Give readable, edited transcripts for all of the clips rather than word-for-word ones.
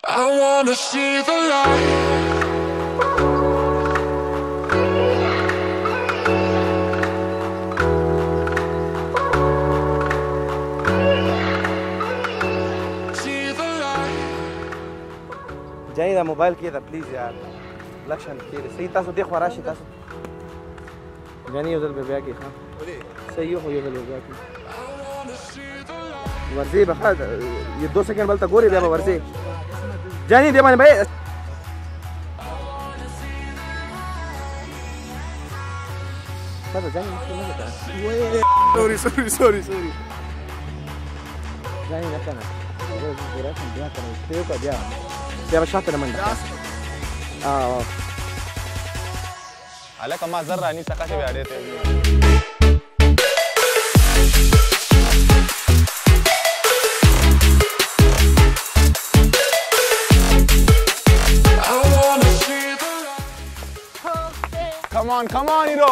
I wanna see the light. جاي ده موبايل كده بليز यार लक्षण كده सही تاسو دی خو راشي تاسو غني یو ځل به بیا کې ها صحیح یو ځل به بیا کې ورځي به خد یو 2 سکند بل تا ګوري بیا به ورځي جاني دی باندې بھائی تاسو جاني نه سوري جاني نه کنه ورته بیا کړو ته کو بیا شاته منډه عليك ما زرع ني سقاشه بيعديته Come on, Hiro.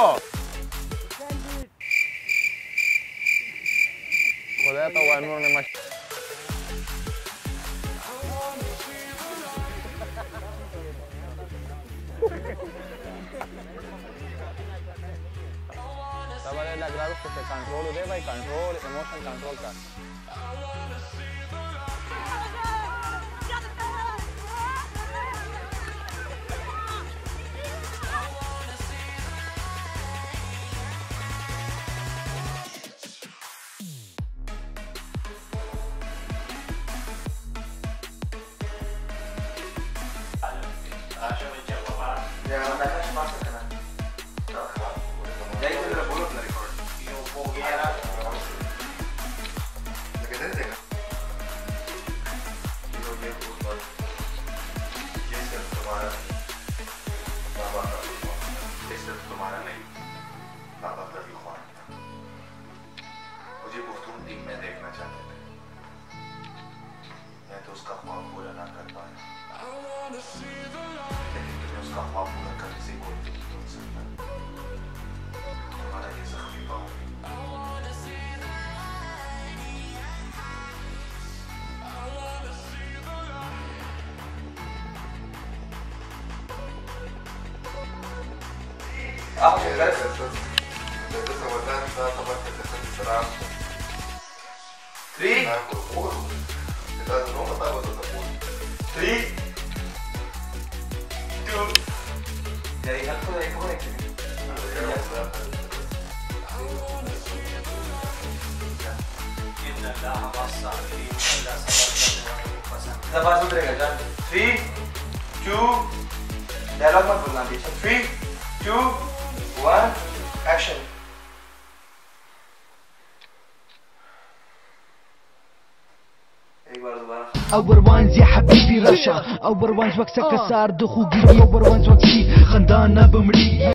خدای ته وای نور نه مش Sabale la grave que se control de vai control emotion control का dialogue मत बोलना पीछे 3 2 1 एक्शन एक बार दोबारा أول وانز يا حبيبي رشا أول وانز وقتك صار دخوقي أول وانز وقتي خندانا بمري